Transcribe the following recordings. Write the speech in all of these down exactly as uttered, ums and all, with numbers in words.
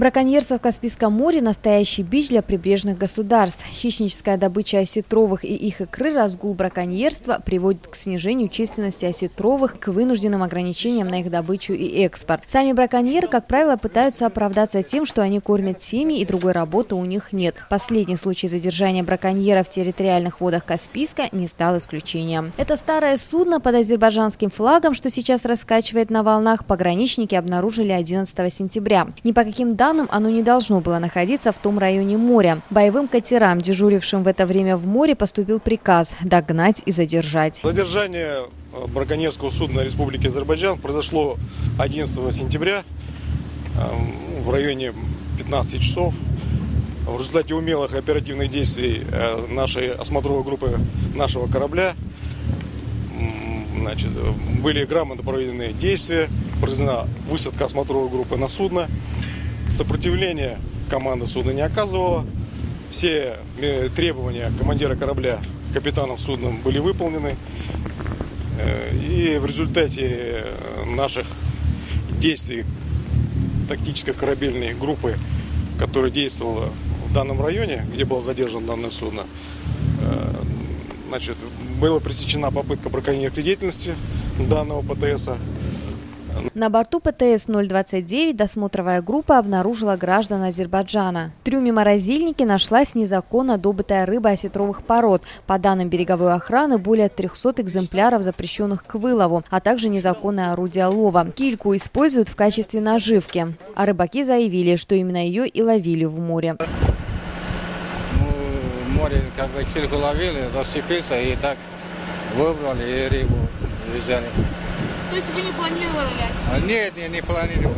Браконьерство в Каспийском море – настоящий бич для прибрежных государств. Хищническая добыча осетровых и их икры, разгул браконьерства приводит к снижению численности осетровых, к вынужденным ограничениям на их добычу и экспорт. Сами браконьеры, как правило, пытаются оправдаться тем, что они кормят семьи и другой работы у них нет. Последний случай задержания браконьеров в территориальных водах Каспийска не стал исключением. Это старое судно под азербайджанским флагом, что сейчас раскачивает на волнах, пограничники обнаружили одиннадцатого сентября. Ни по каким данным оно не должно было находиться в том районе моря. Боевым катерам, дежурившим в это время в море, поступил приказ догнать и задержать. Задержание браконьерского судна Республики Азербайджан произошло одиннадцатого сентября в районе пятнадцати часов. В результате умелых и оперативных действий нашей осмотровой группы нашего корабля значит, были грамотно проведены действия, произведена высадка осмотровой группы на судно. Сопротивления команда судна не оказывала. Все требования командира корабля капитаном судна были выполнены. И в результате наших действий тактической корабельной группы, которая действовала в данном районе, где было задержано данное судно, значит, была пресечена попытка браконьерской деятельности данного ПТСа. На борту ПТС ноль двадцать девять досмотровая группа обнаружила граждан Азербайджана. В трюме морозильники нашлась незаконно добытая рыба осетровых пород. По данным береговой охраны, более трёхсот экземпляров, запрещенных к вылову, а также незаконное орудие лова. Кильку используют в качестве наживки. А рыбаки заявили, что именно ее и ловили в море. Ну, в море, когда кильку ловили, зацепился и так выбрали и рыбу взяли. То есть вы не планировали? А нет, не, не планировали.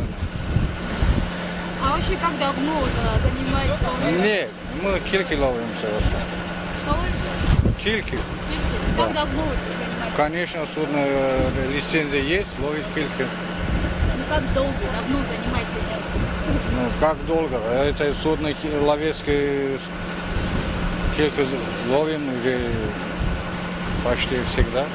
А вообще как давно занимаетесь ловлей? Нет, мы кильки ловимся. Что ловите? Кильки. Кильки? Да. Как давно вы занимаетесь? Конечно, судно, лицензия есть, ловит кильки. Ну как долго, давно занимаетесь этим? Ну как долго? Это судно ловецкое кильки ловим уже почти всегда.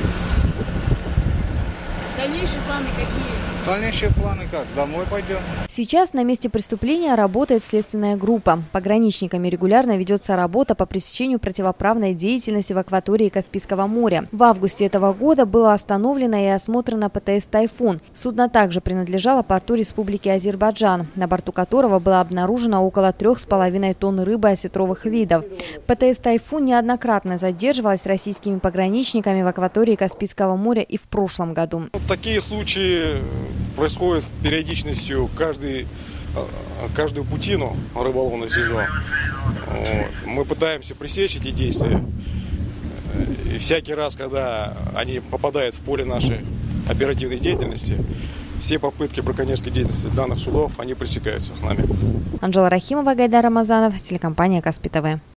Дальнейшие планы какие? Дальнейшие планы как? Домой пойдем. Сейчас на месте преступления работает следственная группа. Пограничниками регулярно ведется работа по пресечению противоправной деятельности в акватории Каспийского моря. В августе этого года было остановлено и осмотрено ПТС «Тайфун». Судно также принадлежало порту Республики Азербайджан, на борту которого было обнаружено около трех с половиной тонн рыбы осетровых видов. ПТС «Тайфун» неоднократно задерживалась российскими пограничниками в акватории Каспийского моря и в прошлом году. Такие случаи происходят периодичностью каждый, каждую путину рыболовного сезона. Вот. Мы пытаемся пресечь эти действия. И всякий раз, когда они попадают в поле нашей оперативной деятельности, все попытки браконьерской деятельности данных судов, они пресекаются с нами. Анжела Рахимова, Гайдар Рамазанов, телекомпания Каспий ТВ.